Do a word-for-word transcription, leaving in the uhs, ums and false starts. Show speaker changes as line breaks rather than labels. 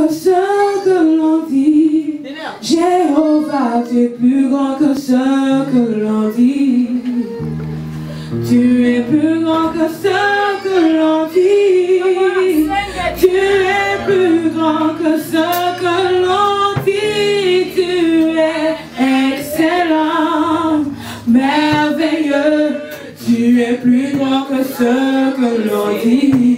que ce que l'on dit. Jéhovah, tu es plus grand que ce que l'on dit. Tu es plus grand que ce que l'on dit. Tu es plus grand que ce que l'on dit. Tu es excellent, merveilleux. Tu es plus grand que ce que l'on dit.